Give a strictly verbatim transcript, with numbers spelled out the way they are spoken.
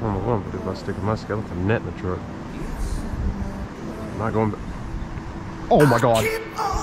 don't know what I'm gonna do about sticking my skeleton net in the truck. I'm not going back. Oh my god.